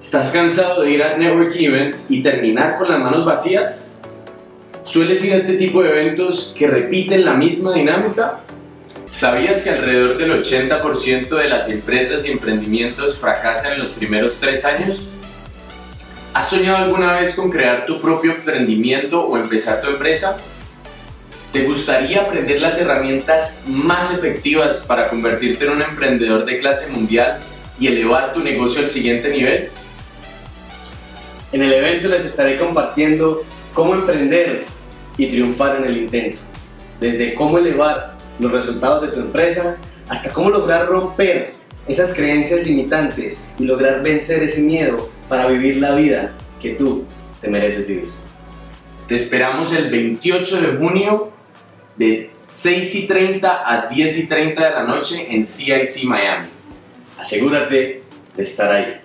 ¿Estás cansado de ir a networking events y terminar con las manos vacías? ¿Sueles ir a este tipo de eventos que repiten la misma dinámica? ¿Sabías que alrededor del 80% de las empresas y emprendimientos fracasan en los primeros 3 años? ¿Has soñado alguna vez con crear tu propio emprendimiento o empezar tu empresa? ¿Te gustaría aprender las herramientas más efectivas para convertirte en un emprendedor de clase mundial y elevar tu negocio al siguiente nivel? En el evento les estaré compartiendo cómo emprender y triunfar en el intento, desde cómo elevar los resultados de tu empresa hasta cómo lograr romper esas creencias limitantes y lograr vencer ese miedo para vivir la vida que tú te mereces vivir. Te esperamos el 28 de junio de 6:30 a 10:30 de la noche en CIC Miami. Asegúrate de estar ahí.